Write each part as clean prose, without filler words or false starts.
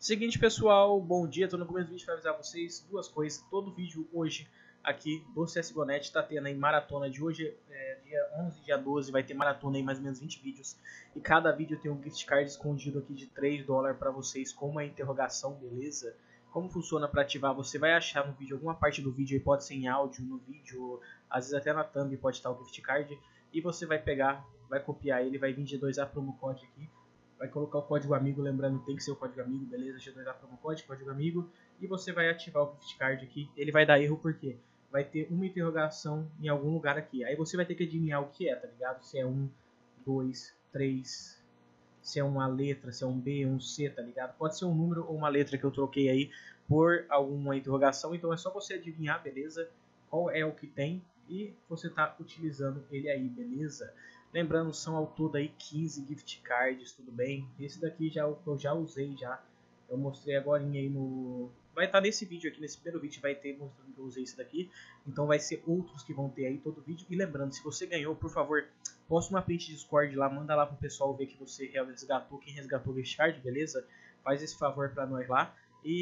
Seguinte, pessoal, bom dia. Tô no começo do vídeo para avisar vocês duas coisas. Todo vídeo hoje aqui do CSGO Net tá tendo aí maratona de hoje, dia 11, dia 12, vai ter maratona aí mais ou menos 20 vídeos. E cada vídeo tem um gift card escondido aqui de $3 para vocês com uma interrogação, beleza? Como funciona para ativar? Você vai achar no vídeo, alguma parte do vídeo aí pode ser em áudio, no vídeo, às vezes até na thumb pode estar o gift card. E você vai pegar, vai copiar ele, vai vir G2A promo code aqui. Vai colocar o código amigo, lembrando tem que ser o código amigo, beleza? G2A promo code, código amigo. E você vai ativar o gift card aqui. Ele vai dar erro porque vai ter uma interrogação em algum lugar aqui. Aí você vai ter que adivinhar o que é, tá ligado? Se é 1, 2, 3, se é uma letra, se é um B, um C, tá ligado? Pode ser um número ou uma letra que eu troquei aí por alguma interrogação. Então é só você adivinhar, beleza? Qual é o que tem e você tá utilizando ele aí, beleza? Lembrando, são ao todo aí 15 gift cards, tudo bem? Esse daqui eu já usei já. Eu mostrei agora aí no... Vai estar nesse vídeo aqui, nesse primeiro vídeo vai ter mostrando que eu usei esse daqui. Então vai ser outros que vão ter aí todo vídeo. E lembrando, se você ganhou, por favor, posta uma print de Discord lá, manda lá pro pessoal ver que você resgatou, quem resgatou o gift card, beleza? Faz esse favor pra nós lá.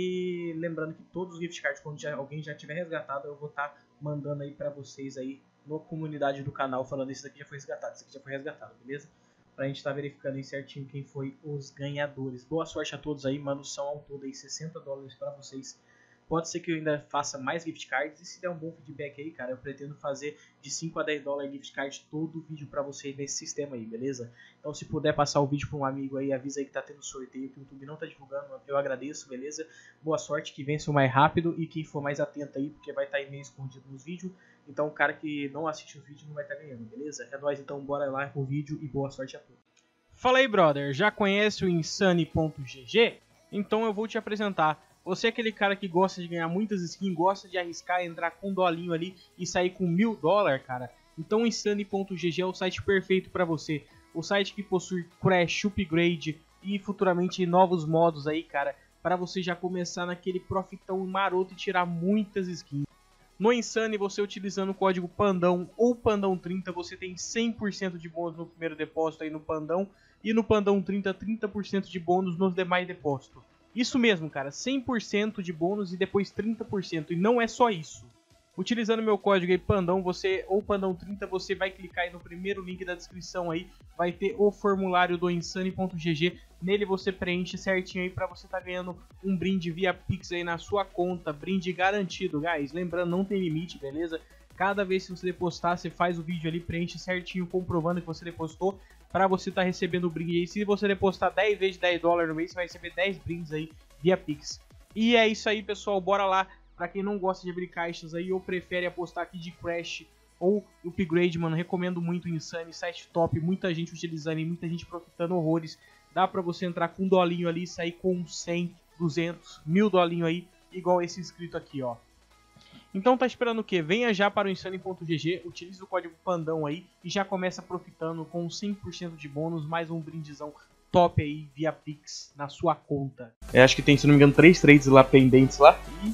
E lembrando que todos os gift cards, quando alguém já tiver resgatado, eu vou estar mandando aí pra vocês aí na comunidade do canal, falando esse daqui já foi resgatado, esse aqui já foi resgatado, beleza? Pra gente estar verificando aí certinho quem foi os ganhadores. Boa sorte a todos aí, mano, são ao todo aí $60 pra vocês. Pode ser que eu ainda faça mais gift cards, e se der um bom feedback aí, cara, eu pretendo fazer de 5 a $10 gift card todo vídeo pra vocês nesse sistema aí, beleza? Então se puder passar o vídeo pra um amigo aí, avisa aí que tá tendo sorteio, que o YouTube não tá divulgando, eu agradeço, beleza? Boa sorte, que vença o mais rápido e quem for mais atento aí, porque vai estar aí meio escondido nos vídeos. Então o cara que não assiste os vídeos não vai estar ganhando, beleza? É nóis, então bora lá pro vídeo e boa sorte a todos. Fala aí, brother, já conhece o Insane.gg? Então eu vou te apresentar. Você é aquele cara que gosta de ganhar muitas skins, gosta de arriscar, entrar com um dolinho ali e sair com $1000, cara? Então o Insane.gg é o site perfeito para você. O site que possui Crash, Upgrade e futuramente novos modos aí, cara, para você já começar naquele profitão maroto e tirar muitas skins. No Insane, você utilizando o código PANDÃO ou PANDÃO30, você tem 100% de bônus no primeiro depósito aí no Pandão. E no PANDÃO30, 30% de bônus nos demais depósitos. Isso mesmo, cara, 100% de bônus e depois 30%. E não é só isso. Utilizando meu código aí, PANDÃO, ou PANDÃO30, você vai clicar aí no primeiro link da descrição aí. Vai ter o formulário do Insane.gg. Nele você preenche certinho aí pra você tá ganhando um brinde via Pix aí na sua conta. Brinde garantido, guys. Lembrando, não tem limite, beleza? Cada vez que você depositar, você faz o vídeo ali, preenche certinho, comprovando que você depositou, pra você tá recebendo o brinde aí. Se você depositar 10 vezes $10 no mês, você vai receber 10 brindes aí via Pix. E é isso aí, pessoal. Bora lá. Pra quem não gosta de abrir caixas aí ou prefere apostar aqui de Crash ou Upgrade, mano, recomendo muito o Insane, site top, muita gente utilizando e muita gente profitando horrores. Dá pra você entrar com um dolinho ali e sair com 100, 200, 1000 dolinho aí, igual esse inscrito aqui, ó. Então tá esperando o que? Venha já para o Insane.gg, utilize o código PANDÃO aí e já começa profitando com 100% de bônus, mais um brindezão top aí via Pix na sua conta. Acho que tem, se não me engano, 3 trades lá pendentes lá e...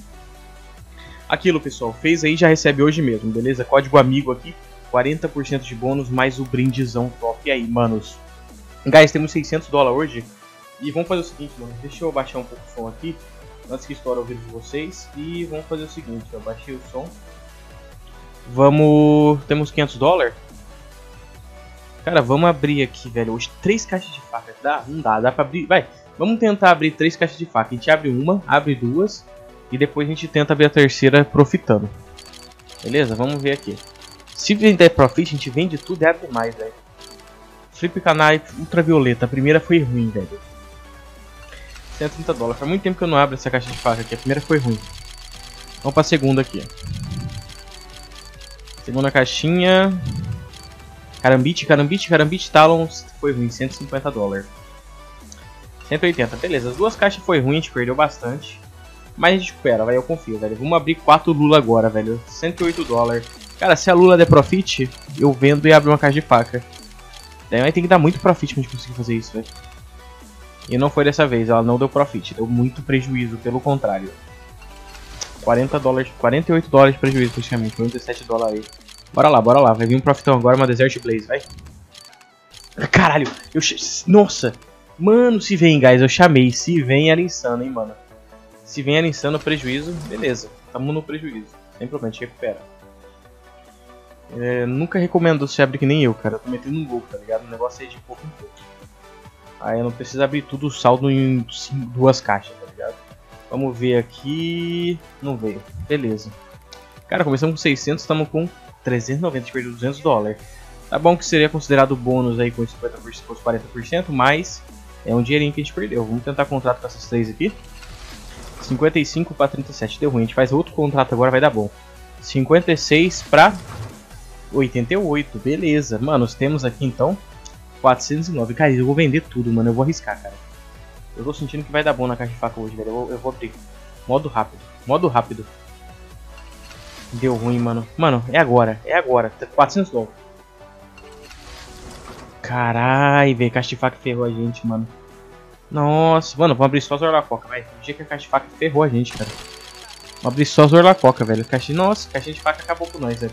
Aquilo, pessoal, fez aí, já recebe hoje mesmo, beleza? Código amigo aqui, 40% de bônus, mais o brindezão top. E aí, manos? Guys, temos $600 hoje. E vamos fazer o seguinte, mano. Deixa eu baixar um pouco o som aqui, antes que estoure o vídeo de vocês. E vamos fazer o seguinte, eu baixei o som. Vamos... Temos $500? Cara, vamos abrir aqui, velho. Hoje 3 caixas de faca. Dá? Não dá, dá pra abrir... Vai, vamos tentar abrir 3 caixas de faca. A gente abre uma, abre 2... E depois a gente tenta abrir a terceira profitando. Beleza? Vamos ver aqui. Se vender profit, a gente vende tudo e abre mais, velho. Flip canal ultravioleta. A primeira foi ruim, velho. $130. Faz muito tempo que eu não abro essa caixa de faca aqui. A primeira foi ruim. Vamos pra segunda aqui. Segunda caixinha. Carambite, carambite, carambite, talons. Foi ruim, $150. 180, beleza. As duas caixas foi ruim, a gente perdeu bastante. Mas a gente recupera, vai, eu confio, velho. Vamos abrir 4 Lula agora, velho. $108. Cara, se a Lula der profit, eu vendo e abro uma caixa de faca. Daí vai ter que dar muito profit pra gente conseguir fazer isso, velho. E não foi dessa vez, ela não deu profit. Deu muito prejuízo, pelo contrário. $40, $48 de prejuízo praticamente. $47 aí. Bora lá, vai vir um profitão agora, uma Desert Blaze, vai. Caralho, nossa. Mano, se vem, guys, eu chamei. Se vem, era insano, hein, mano. Se vem, era insano, prejuízo, beleza. Tamo no prejuízo. Sem problema, a gente recupera. Nunca recomendo você abrir que nem eu, cara. Eu tô metendo um louco, tá ligado? O negócio é de pouco em pouco. Aí eu não preciso abrir tudo o saldo em 2 caixas, tá ligado? Vamos ver aqui. Não veio. Beleza. Cara, começamos com 600, estamos com 390, a gente perdeu 200 dólares. Tá bom que seria considerado bônus aí com 50%, com os 40%, mas é um dinheirinho que a gente perdeu. Vamos tentar contrato com essas 3 aqui. 55 para 37, deu ruim. A gente faz outro contrato agora, vai dar bom. 56 para 88, beleza. Mano, nós temos aqui então 409. Cara, eu vou vender tudo, mano. Eu vou arriscar, cara. Eu tô sentindo que vai dar bom na caixa de faca hoje, velho. Eu vou abrir. Modo rápido. Modo rápido. Deu ruim, mano. Mano, é agora. É agora. 400 dólares. Caralho, velho. Caixa de faca ferrou a gente, mano. Nossa, mano. Vamos abrir só as Orlacoca, velho. O dia que a caixa de faca ferrou a gente, cara. Vamos abrir só as Orlacoca, velho. Nossa, caixa de faca acabou com nós, velho.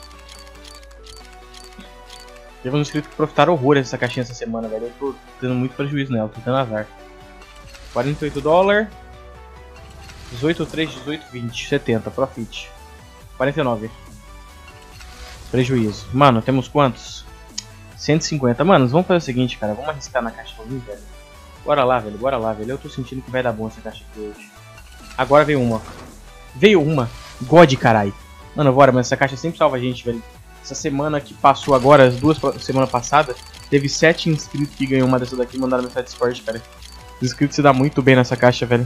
Teve um inscrito que profitaram horrores essa caixinha essa semana, velho. Eu tô tendo muito prejuízo nela. Tô tendo azar. 48 dólares. 18, 3, 18, 20. 70. Profit. 49. Prejuízo. Mano, temos quantos? 150. Mano, vamos fazer o seguinte, cara. Vamos arriscar na caixa pra mim, velho. Bora lá, velho. Bora lá, velho. Eu tô sentindo que vai dar bom essa caixa aqui hoje. Agora veio uma. Veio uma. God, carai. Mano, bora, mas essa caixa sempre salva a gente, velho. Essa semana que passou agora, as 2 semanas passadas, teve 7 inscritos que ganhou uma dessa daqui e mandaram mensagem de Discord, cara. Os inscritos se dá muito bem nessa caixa, velho.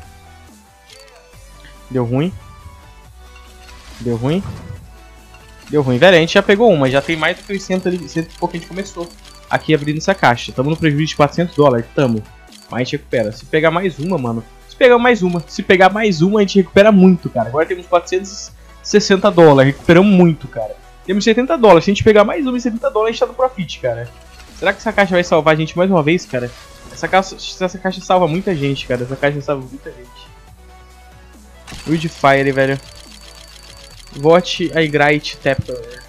Deu ruim. Deu ruim. Deu ruim, velho. A gente já pegou uma, já tem mais do que 800 ali, 100 e pouco que a gente começou aqui abrindo essa caixa. Tamo no prejuízo de 400 dólares, tamo. Mas a gente recupera. Se pegar mais uma, mano. Se pegar mais uma, a gente recupera muito, cara. Agora temos 460 dólares, recuperamos muito, cara. Temos 70 dólares. Se a gente pegar mais uma e 70 dólares, a gente tá no profit, cara. Será que essa caixa vai salvar a gente mais uma vez, cara? Essa caixa salva muita gente, cara. Essa caixa salva muita gente. Woodfire, velho. Vote a Igrite Tapper.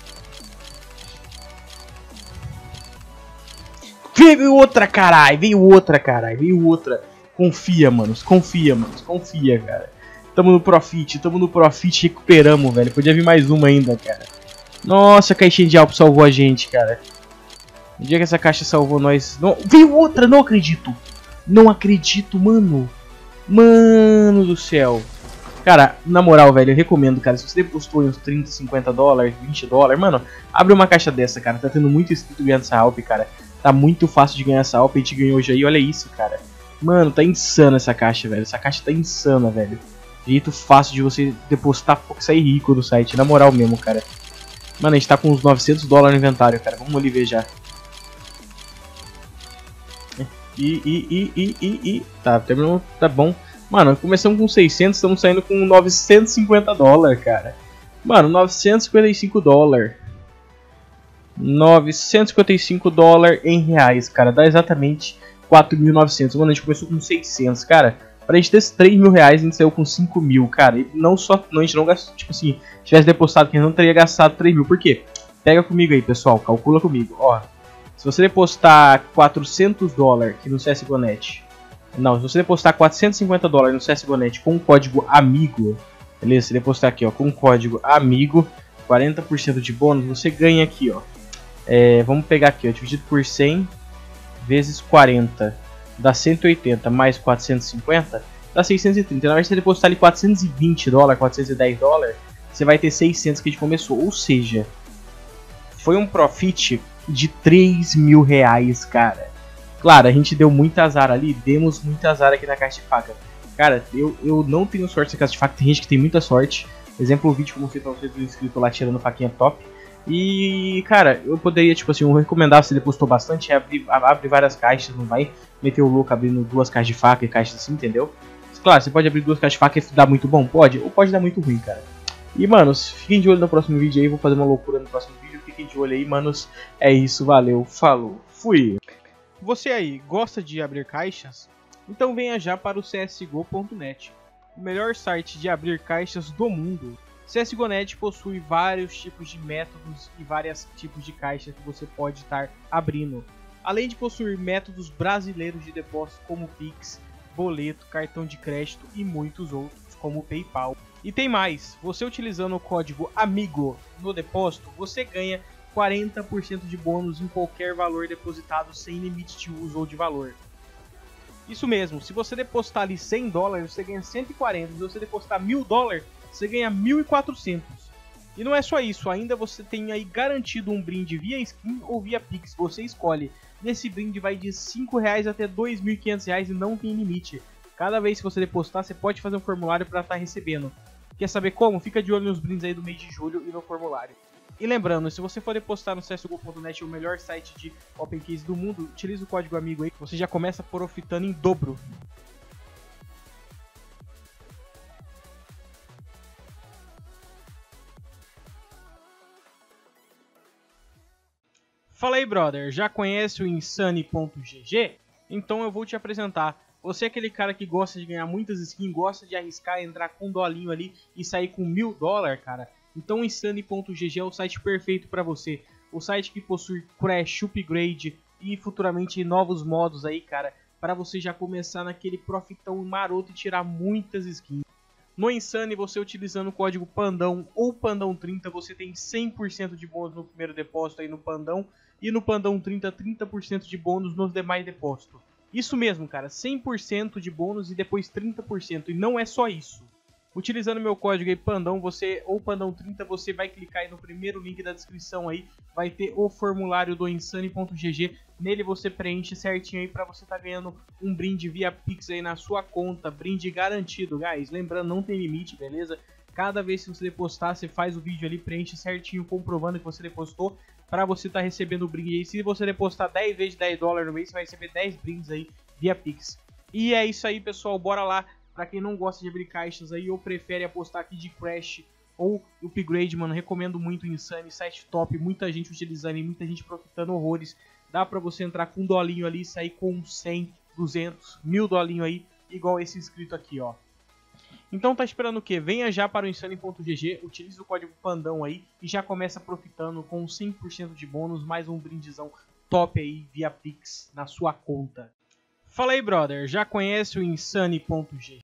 Veio outra, carai. Veio outra, carai. Veio outra. Confia, manos. Confia, manos. Confia, cara. Tamo no profit. Recuperamos, velho. Podia vir mais uma ainda, cara. Nossa, a caixinha de Alpo salvou a gente, cara. O dia que essa caixa salvou nós... Não... Veio outra, não acredito. Não acredito, mano. Mano do céu. Cara, na moral, velho, eu recomendo, cara. Se você depositou uns 30, 50 dólares, 20 dólares, mano, abre uma caixa dessa, cara. Tá tendo muito inscrito ganhando essa Alp, cara. Tá muito fácil de ganhar essa Alp. A gente ganhou hoje aí, olha isso, cara. Mano, tá insana essa caixa, velho. Essa caixa tá insana, velho. Jeito fácil de você depositar e sair rico do site. Na moral mesmo, cara. Mano, a gente tá com uns 900 dólares no inventário, cara. Vamos ali ver já. Tá, terminou, tá bom. Mano, começamos com 600, estamos saindo com 950 dólares, cara. Mano, 955 dólares. 955 dólares em reais, cara. Dá exatamente 4.900. Mano, a gente começou com 600, cara. Pra gente ter 3 mil reais, a gente saiu com 5 mil, cara. E não só, a gente não gastou, tipo assim, se tivesse depositado, que a gente não teria gastado 3 mil. Por quê? Pega comigo aí, pessoal, calcula comigo. Ó, se você depositar 400 dólares aqui no CSGO.net, não, se você depositar 450 dólares no CSGO.net com o código AMIGO, beleza? Se depositar aqui, ó, com o código AMIGO, 40% de bônus, você ganha aqui, ó. Vamos pegar aqui, ó, dividido por 100 vezes 40. Dá 180 mais 450, dá 630. Na verdade, se você depositar ali 420 dólares, 410 dólares, você vai ter 600 que a gente começou. Ou seja, foi um profit de 3 mil reais, cara. Claro, a gente deu muito azar ali, demos muito azar aqui na caixa de faca. Cara, eu não tenho sorte na caixa de faca, tem gente que tem muita sorte. Exemplo, o vídeo que eu mostrei pra vocês do inscrito lá tirando faquinha top. E, cara, eu poderia, tipo assim, eu recomendar, se ele postou bastante, abre várias caixas, não vai meter o louco abrindo 2 caixas de faca e caixas assim, entendeu? Claro, você pode abrir 2 caixas de faca e dar muito bom, pode, ou pode dar muito ruim, cara. E, manos, fiquem de olho no próximo vídeo aí, vou fazer uma loucura no próximo vídeo, fiquem de olho aí, manos. É isso, valeu, falou, fui! Você aí, gosta de abrir caixas? Então venha já para o CSGO.net, o melhor site de abrir caixas do mundo. CSGO.net possui vários tipos de métodos e vários tipos de caixas que você pode estar abrindo. além de possuir métodos brasileiros de depósito como Pix, boleto, cartão de crédito e muitos outros, como o PayPal. E tem mais, você utilizando o código AMIGO no depósito, você ganha 40% de bônus em qualquer valor depositado sem limite de uso ou de valor. Isso mesmo, se você depositar ali $100, você ganha 140, se você depositar $1.000, você ganha 1.400. E não é só isso, ainda você tem aí garantido um brinde via skin ou via Pix, você escolhe. Nesse brinde vai de R$5 até R$2.500 e não tem limite. Cada vez que você depositar, você pode fazer um formulário para estar recebendo. Quer saber como? Fica de olho nos brindes aí do mês de julho e no formulário. E lembrando, se você for depositar no CSGO.net, o melhor site de Open Case do mundo, utilize o código AMIGO aí, você já começa profitando em dobro. Fala aí, brother, já conhece o Insane.gg? Então eu vou te apresentar. Você é aquele cara que gosta de ganhar muitas skins, gosta de arriscar, entrar com um dolinho ali e sair com $1.000, cara? Então o Insane.gg é o site perfeito para você. O site que possui Crash, Upgrade e futuramente novos modos aí, cara, para você já começar naquele profitão maroto e tirar muitas skins. No Insane, você utilizando o código PANDÃO ou PANDÃO30, você tem 100% de bônus no primeiro depósito aí no Pandão. E no PANDÃO30, 30% de bônus nos demais depósitos. Isso mesmo, cara, 100% de bônus e depois 30%. E não é só isso. Utilizando meu código aí, PANDÃO, ou PANDÃO30, você vai clicar aí no primeiro link da descrição aí. Vai ter o formulário do Insane.gg. Nele você preenche certinho aí para você estar ganhando um brinde via Pix aí na sua conta. Brinde garantido, guys. Lembrando, não tem limite, beleza? Cada vez que você depositar, você faz o vídeo ali, preenche certinho, comprovando que você depositou, para você estar recebendo o brinde aí. Se você depositar 10 vezes $10 no mês, você vai receber 10 brindes aí via Pix. E é isso aí, pessoal. Bora lá. Pra quem não gosta de abrir caixas aí ou prefere apostar aqui de Crash ou Upgrade, mano, recomendo muito o Insane, site top, muita gente utilizando e muita gente profitando horrores. Dá pra você entrar com um dolinho ali e sair com 100, 200, 1.000 dolinho aí, igual esse inscrito aqui, ó. Então tá esperando o que? Venha já para o Insane.gg, utilize o código PANDÃO aí e já começa profitando com 100% de bônus, mais um brindezão top aí via Pix na sua conta. Fala aí, brother, já conhece o Insane.gg?